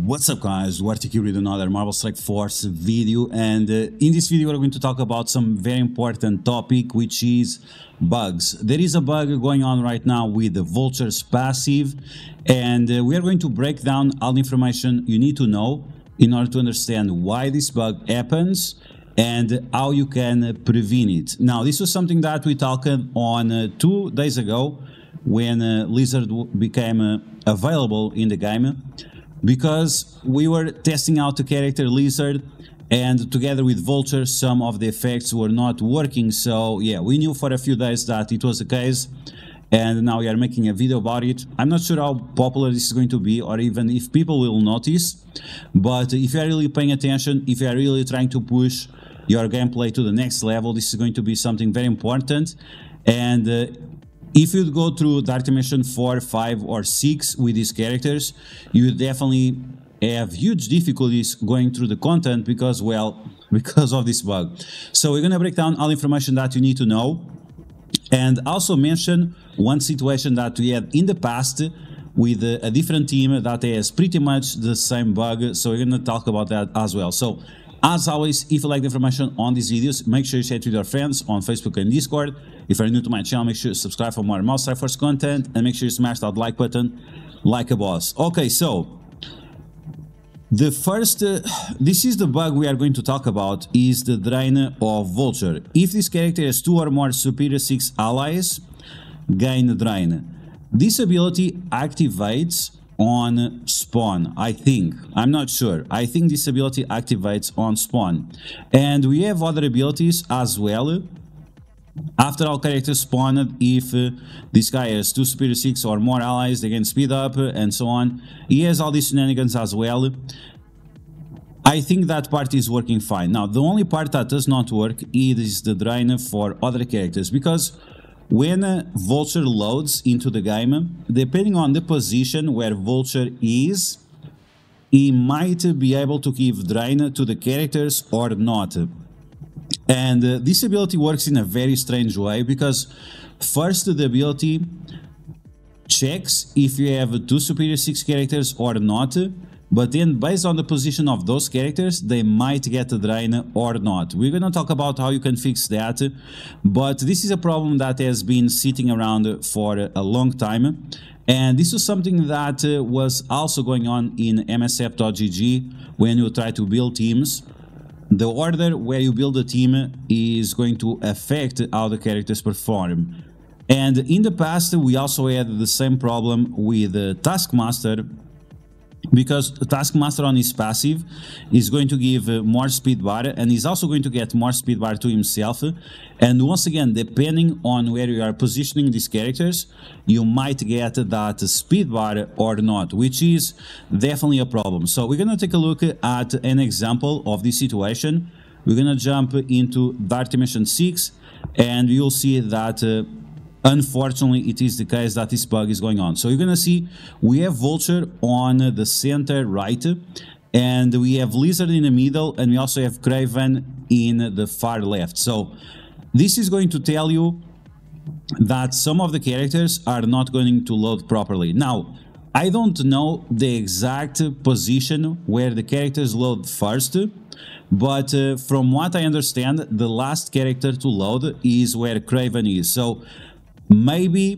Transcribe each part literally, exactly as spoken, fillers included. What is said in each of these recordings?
What's up guys, Duarte here with another Marvel Strike Force video, and uh, in this video we're going to talk about some very important topic, which is bugs. There is a bug going on right now with the Vulture's passive, and uh, we are going to break down all the information you need to know in order to understand why this bug happens and how you can uh, prevent it. Now, this was something that we talked on uh, two days ago when uh, Lizard became uh, available in the game, because we were testing out the character Lizard, and together with Vulture some of the effects were not working. So yeah, we knew for a few days that it was the case, and now we are making a video about it. I'm not sure how popular this is going to be, or even if people will notice, but if you are really paying attention, if you are really trying to push your gameplay to the next level, this is going to be something very important. And uh, if you go through Dark Dimension four, five or six with these characters, you definitely have huge difficulties going through the content because, well, because of this bug. So we're going to break down all the information that you need to know, and also mention one situation that we had in the past with a different team that has pretty much the same bug. So we're going to talk about that as well. So as always, if you like the information on these videos, make sure you share it with your friends on Facebook and Discord. If you're new to my channel, make sure you subscribe for more Marvel Strike Force content, and make sure you smash that like button like a boss. Okay, so the first, uh, this is the bug we are going to talk about, is the Drain of Vulture. If this character has two or more Superior six allies, gain Drain. This ability activates on spawn, I think. I'm not sure. I think this ability activates on spawn. And we have other abilities as well. After all characters spawned, if uh, this guy has two Superior six or more allies, they can speed up uh, and so on. He has all these shenanigans as well. I think that part is working fine. Now, the only part that does not work is the drain for other characters, because when uh, Vulture loads into the game, depending on the position where Vulture is, he might be able to give drain to the characters or not. And uh, this ability works in a very strange way, because first the ability checks if you have two Superior six characters or not, but then based on the position of those characters, they might get a drain or not. We're going to talk about how you can fix that, but this is a problem that has been sitting around for a long time, and this was something that uh, was also going on in M S F dot G G when you try to build teams. The order where you build a team is going to affect how the characters perform. And in the past, we also had the same problem with uh, Taskmaster, because Taskmaster on his passive is going to give uh, more speed bar, and he's also going to get more speed bar to himself. And once again, depending on where you are positioning these characters, you might get that speed bar or not, which is definitely a problem. So we're going to take a look at an example of this situation. We're going to jump into Dark Dimension six, and you'll see that uh, unfortunately, it is the case that this bug is going on. So you're going to see we have Vulture on the center right, and we have Lizard in the middle, and we also have Kraven in the far left. So this is going to tell you that some of the characters are not going to load properly. Now, I don't know the exact position where the characters load first, but uh, from what I understand, the last character to load is where Kraven is. So maybe,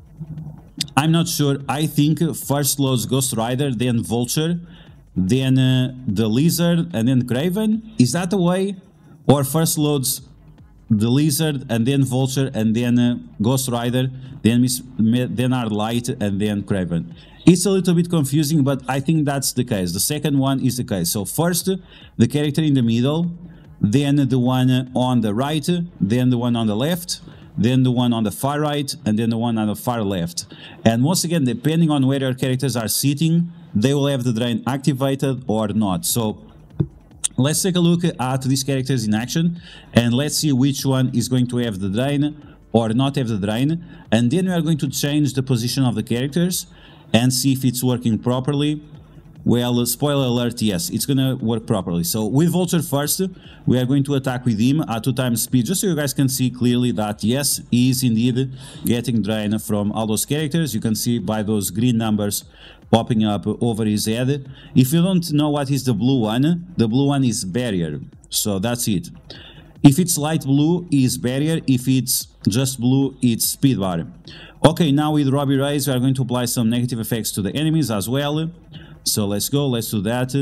I'm not sure, I think first loads Ghost Rider, then Vulture, then uh, the Lizard, and then Kraven. Is that the way? Or first loads the Lizard, and then Vulture, and then uh, Ghost Rider, then, then Arlight, and then Kraven. It's a little bit confusing, but I think that's the case. The second one is the case. So first, the character in the middle, then the one on the right, then the one on the left, then the one on the far right, and then the one on the far left. And once again, depending on where your characters are sitting, they will have the drain activated or not. So let's take a look at these characters in action, and let's see which one is going to have the drain or not have the drain. And then we are going to change the position of the characters and see if it's working properly. Well, spoiler alert, yes, it's gonna work properly. So with Vulture first, we are going to attack with him at two times speed, just so you guys can see clearly that yes, he is indeed getting drained from all those characters. You can see by those green numbers popping up over his head. If you don't know what is the blue one, the blue one is barrier, so that's it. If it's light blue, is barrier. If it's just blue, it's speed bar. Okay, now with Robbie Reyes, we are going to apply some negative effects to the enemies as well. So let's go, let's do that.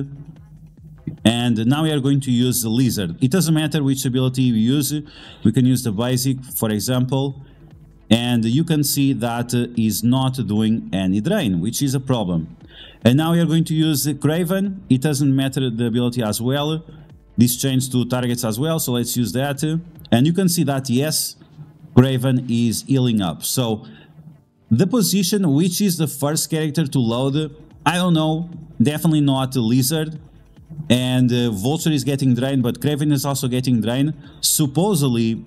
And now we are going to use the Lizard. It doesn't matter which ability we use. We can use the basic, for example. And you can see that is not doing any drain, which is a problem. And now we are going to use Craven. It doesn't matter the ability as well. This changed to targets as well, so let's use that. And you can see that, yes, Craven is healing up. So the position, which is the first character to load, I don't know, definitely not Lizard. And uh, Vulture is getting drained, but Craven is also getting drained. Supposedly,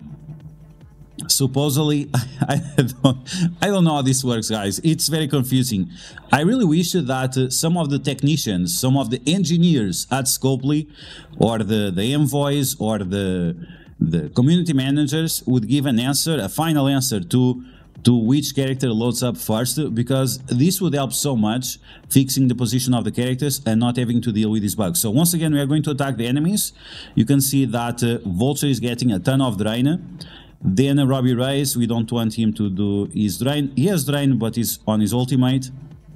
supposedly, I don't, I don't know how this works, guys. It's very confusing. I really wish that uh, some of the technicians, some of the engineers at Scopely, or the, the envoys, or the, the community managers would give an answer, a final answer to to which character loads up first, because this would help so much fixing the position of the characters and not having to deal with these bugs. So once again, we are going to attack the enemies. You can see that uh, Vulture is getting a ton of drain. Then uh, Robbie Reyes, we don't want him to do his drain. He has drain, but he's on his ultimate.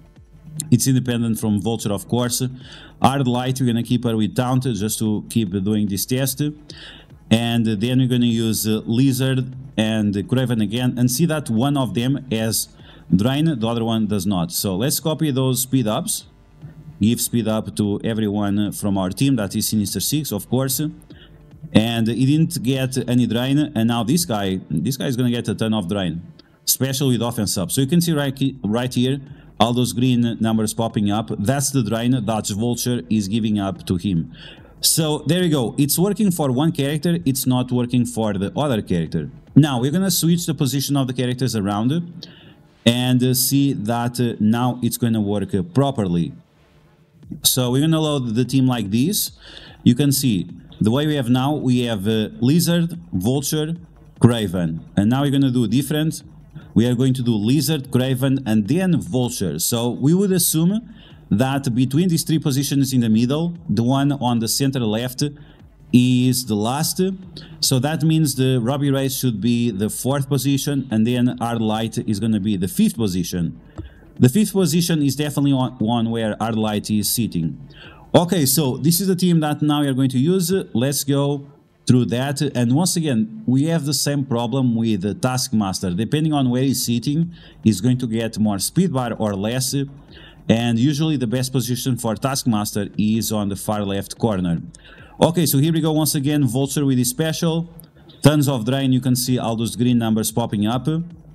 It's independent from Vulture, of course. Hard Light, we're going to keep her with Taunt just to keep doing this test. And then we're going to use uh, Lizard and uh, Craven again, and see that one of them has Drain, the other one does not. So let's copy those speed ups, give speed up to everyone from our team, that is Sinister Six, of course. And he didn't get any Drain, and now this guy, this guy is going to get a ton of Drain, especially with offense up. So you can see right, right here, all those green numbers popping up, that's the Drain that Vulture is giving up to him. So there you go, it's working for one character, it's not working for the other character. Now we're gonna switch the position of the characters around and uh, see that uh, now it's gonna work uh, properly. So we're gonna load the team like this. You can see the way we have now, we have uh, Lizard, Vulture, Craven, and now we're gonna do different. We are going to do Lizard, Craven, and then Vulture. So we would assume that between these three positions in the middle, the one on the center left is the last. So that means the Robbie Reyes should be the fourth position, and then Hard Light is going to be the fifth position. The fifth position is definitely one where Hard Light is sitting. Okay, so this is the team that now we are going to use. Let's go through that. And once again, we have the same problem with the Taskmaster. Depending on where he's sitting, he's going to get more speed bar or less. And usually the best position for Taskmaster is on the far left corner. Okay, so here we go once again, Vulture with his special. Tons of drain, you can see all those green numbers popping up.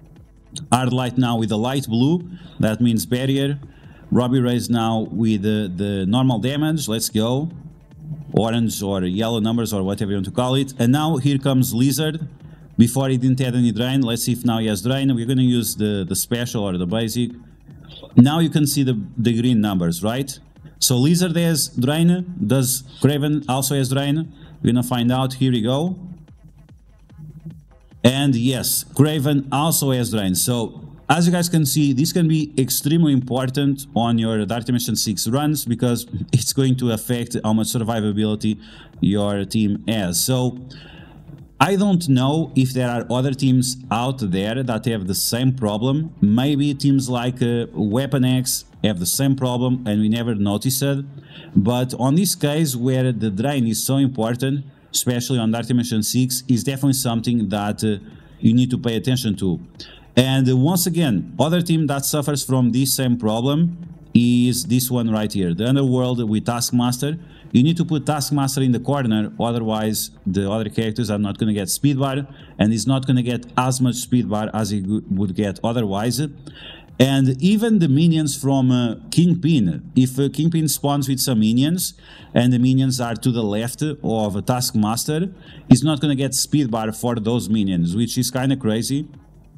Hard Light now with the light blue, that means barrier. Robbie Reyes now with the, the normal damage, let's go. Orange or yellow numbers or whatever you want to call it. And now here comes Lizard. Before he didn't have any drain, let's see if now he has drain. We're going to use the, the special or the basic. Now you can see the, the green numbers, right? So Lizard has drain, does Craven also has drain? We're gonna find out, here we go. And yes, Craven also has drain. So as you guys can see, this can be extremely important on your Dark Dimension six runs, because it's going to affect how much survivability your team has. So I don't know if there are other teams out there that have the same problem. Maybe teams like uh, Weapon X have the same problem and we never noticed it. But on this case where the drain is so important, especially on Dark Dimension six, is definitely something that uh, you need to pay attention to. And uh, once again, other team that suffers from this same problem is this one right here, the Underworld with Taskmaster. You need to put Taskmaster in the corner, otherwise the other characters are not going to get speed bar, and he's not going to get as much speed bar as he would get otherwise. And even the minions from uh, Kingpin, if uh, Kingpin spawns with some minions, and the minions are to the left of a Taskmaster, he's not going to get speed bar for those minions, which is kind of crazy.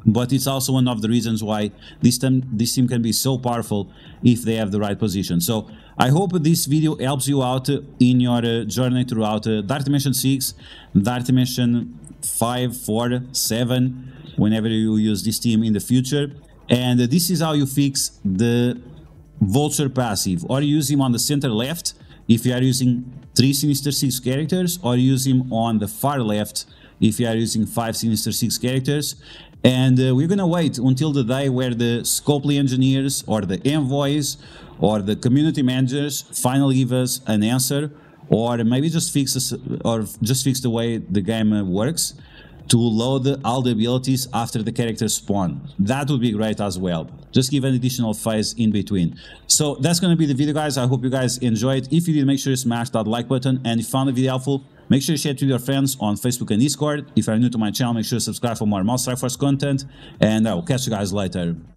but it's also one of the reasons why this team, this team can be so powerful if they have the right position. So I hope this video helps you out in your uh, journey throughout uh, Dark Dimension six, Dark Dimension five, four, seven, whenever you use this team in the future. And uh, this is how you fix the Vulture passive, or use him on the center left if you are using three Sinister Six characters, or use him on the far left if you are using five Sinister Six characters. And uh, we're gonna wait until the day where the Scopely engineers or the envoys or the community managers finally give us an answer, or maybe just fix us, or just fix the way the game uh, works to load all the abilities after the characters spawn. That would be great as well. Just give an additional phase in between. So that's gonna be the video, guys. I hope you guys enjoyed. If you did, make sure you smash that like button, and if you found the video helpful, make sure you share it with your friends on Facebook and Discord. If you're new to my channel, make sure to subscribe for more Mouse Strike Force content, and I will catch you guys later.